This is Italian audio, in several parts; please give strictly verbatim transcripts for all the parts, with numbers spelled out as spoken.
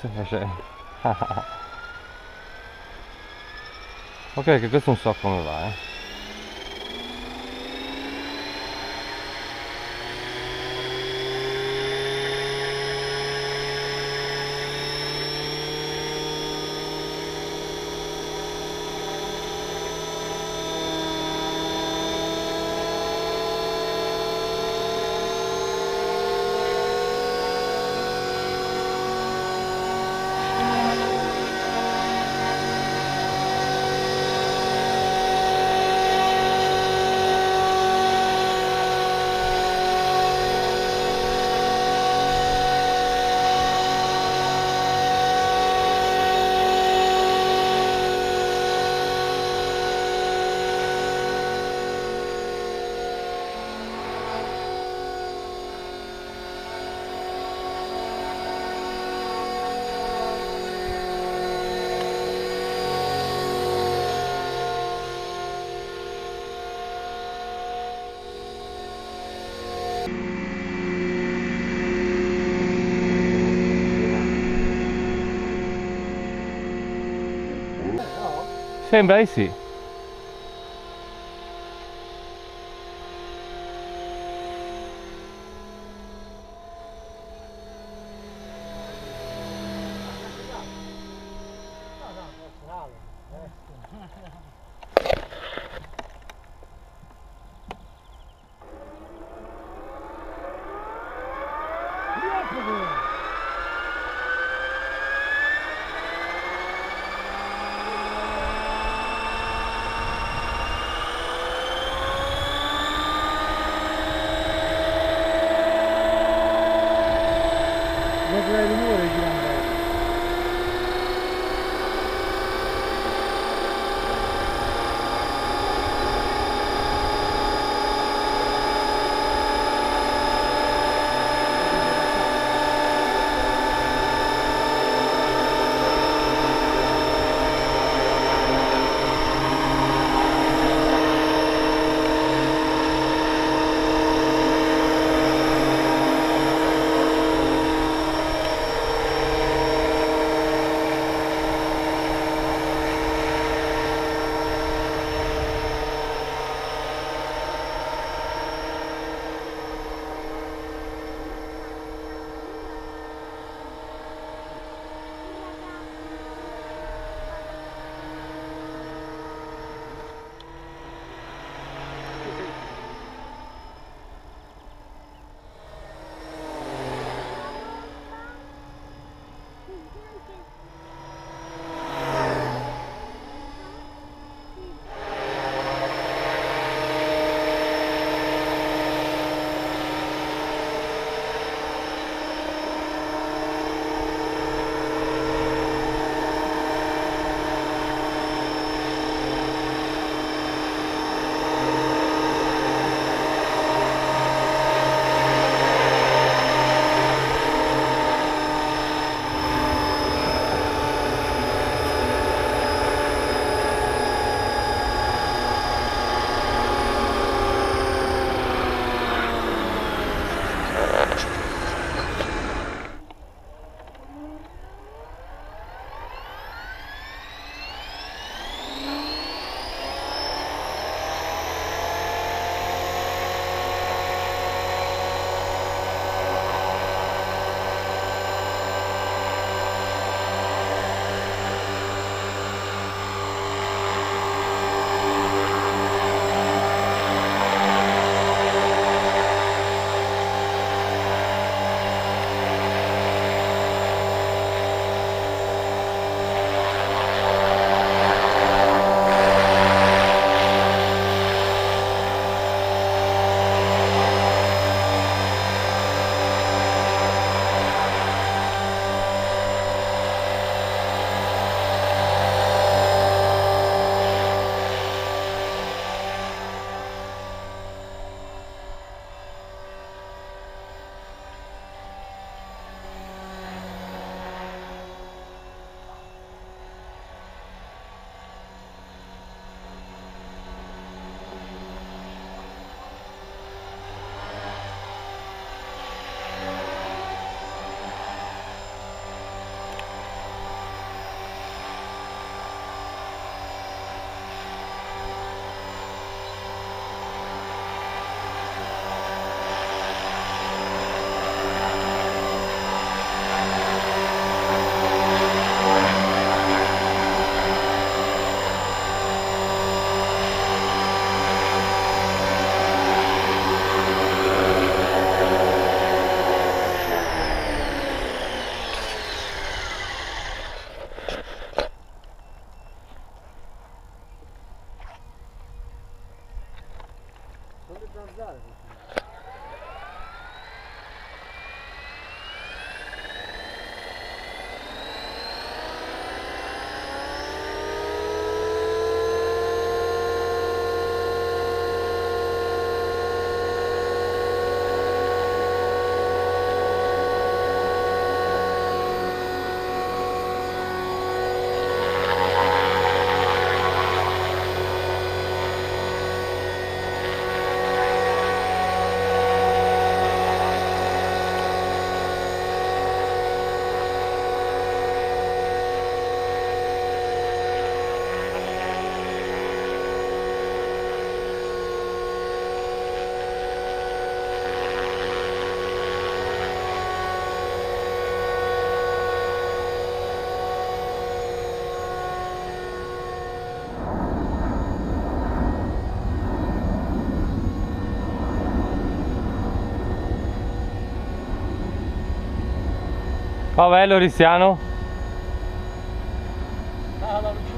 Stai facendo? Ok, che questo non so come va, eh. Sembra di sì. zanzare. Va bello Cristiano? Ah, la vicina.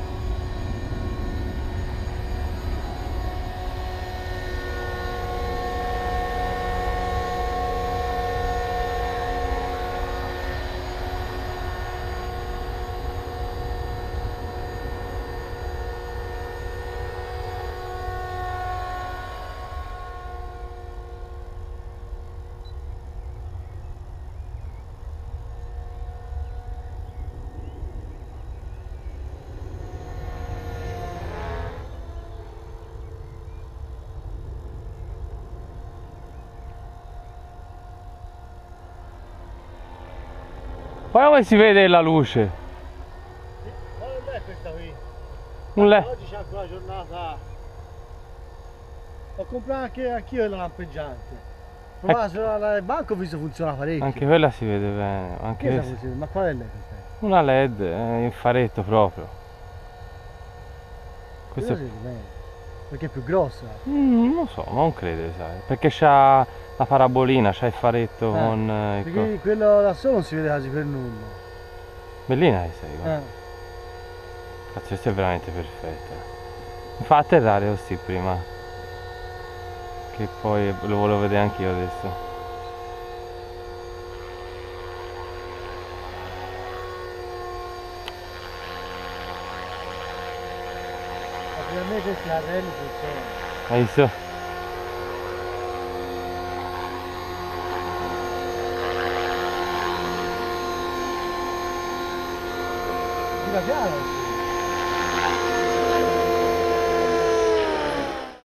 Guarda come si vede la luce. Sì, ma non è questa qui. Un le... Oggi c'è anche una giornata. Ho comprato anche anch'io la lampeggiante. Provata sulla banco ho visto funziona parecchio. Anche quella si vede bene. Anche Che questa. funziona? Ma qual è lei questa? Una led eh, in faretto proprio. Questo Questo sì, bene. Perché è più grossa. Mm, non lo so, ma non credo, sai. Perché c'ha la parabolina, c'ha il faretto Eh, con. Eh, ecco. Perché quello da solo non si vede quasi per nulla. Bellina che sei, guarda. Eh. Cazzo, questa è veramente perfetta. Mi fa atterrare così prima. Che poi lo volevo vedere anch'io adesso. Per me questi arrelli funzionano. Hai visto? Gira piano.